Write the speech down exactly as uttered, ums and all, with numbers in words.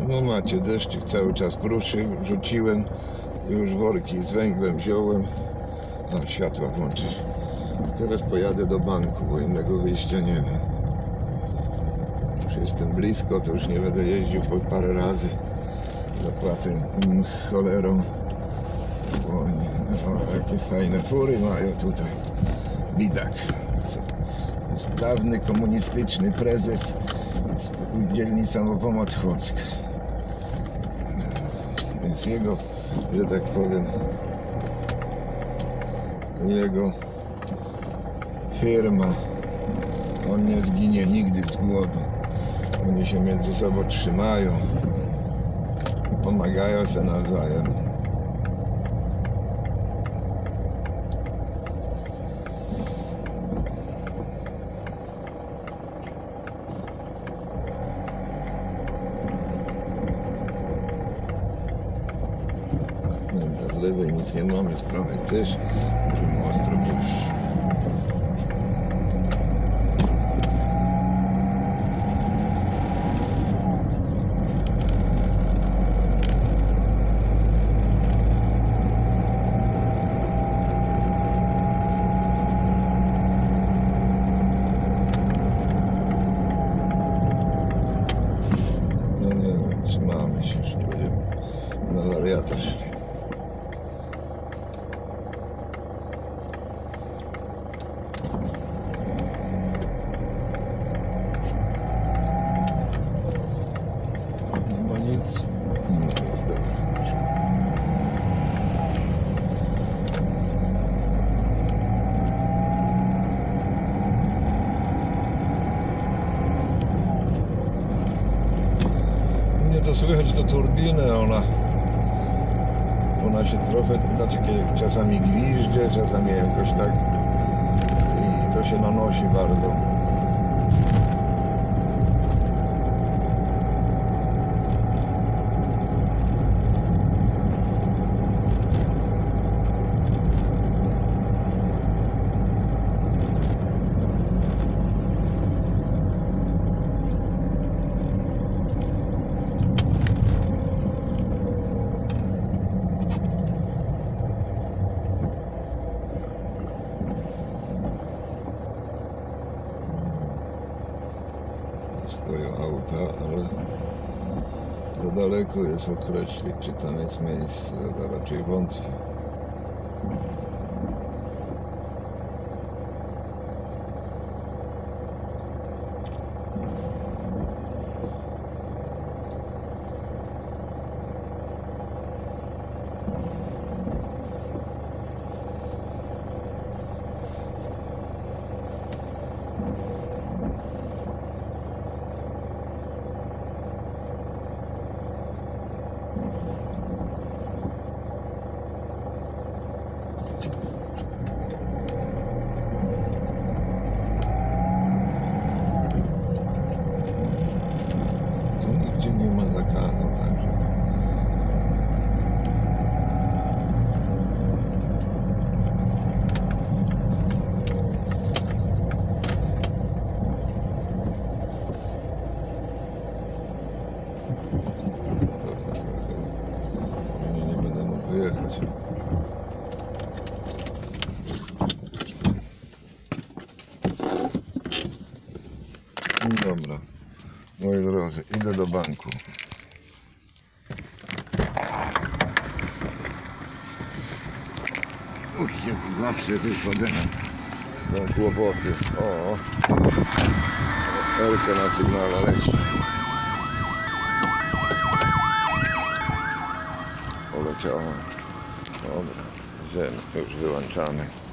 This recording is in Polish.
No macie, deszczyk cały czas pruszy, rzuciłem, już worki z węglem wziąłem. No, światła włączyć. Teraz pojadę do banku, bo innego wyjścia nie ma. Już jestem blisko, to już nie będę jeździł po parę razy. Zapłacę im cholerą. Bo oni, o, jakie fajne fury mają tutaj. Bidak. To jest dawny komunistyczny prezes Spółdzielni Samopomoc Chłocka. Więc jego, że tak powiem, jego firma, on nie zginie nigdy z głodu. Oni się między sobą trzymają i pomagają sobie nawzajem. Dobra, z lewej nic nie mamy, z prawej też. Możemy ostro pójść. Trzymamy się, już nie będziemy na wariata szli. Nie ma nic, nie ma nic, dobra. To słychać to turbinę, ona ona się trochę, znaczy czasami gwizdże, czasami jakoś tak i to się nanosi bardzo. Stoją auta, ale za daleko jest określić, czy tam jest miejsce, to raczej wątpię. Wyjechać. Dobra, moi drodzy, idę do banku. Uch, ja tu zawsze coś wchodzę na kłopoty. O, Elka na sygnale leci. Poleciała. Dobra, ziemię już wyłączamy.